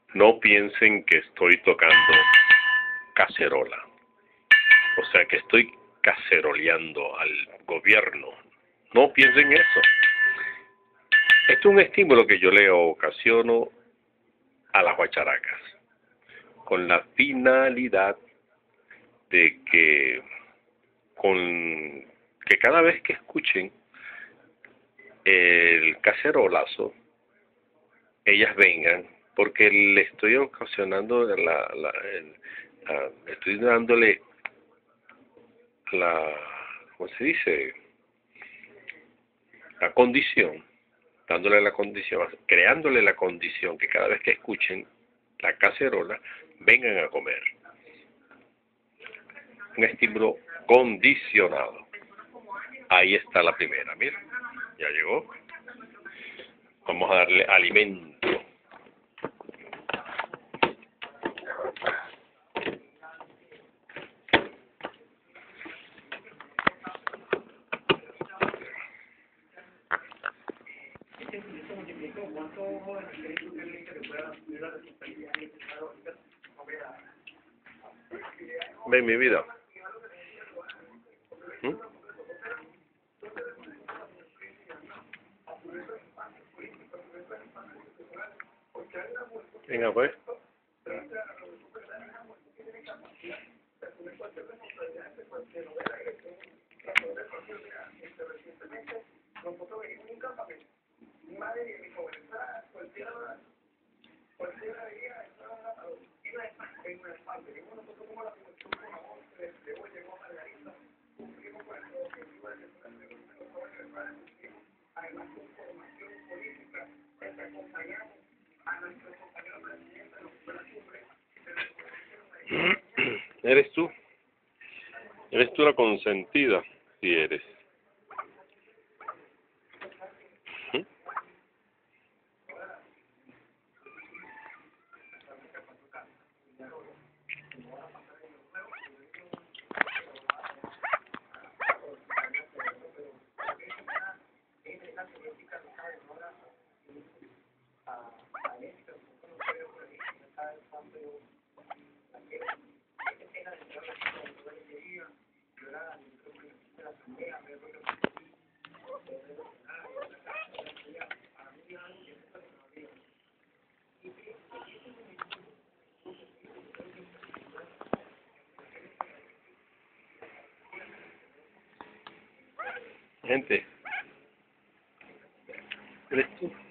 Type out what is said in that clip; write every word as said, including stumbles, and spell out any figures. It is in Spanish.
No piensen que estoy tocando cacerola, o sea que estoy caceroleando al gobierno. No piensen eso. Esto es un estímulo que yo le ocasiono a las guacharacas, con la finalidad de que con que cada vez que escuchen el cacerolazo, ellas vengan, porque le estoy ocasionando la, la, el, la estoy dándole la, ¿cómo se dice? La condición, dándole la condición, creándole la condición que cada vez que escuchen la cacerola, vengan a comer. Un estímulo condicionado. Ahí está la primera, mira, ya llegó. Vamos a darle alimento. Ven, mi vida. ¿Mm? Venga, pues. ¿Eres tú? ¿Eres tú la consentida? Sí eres. ¿Mm? Gente, ¿eres tú?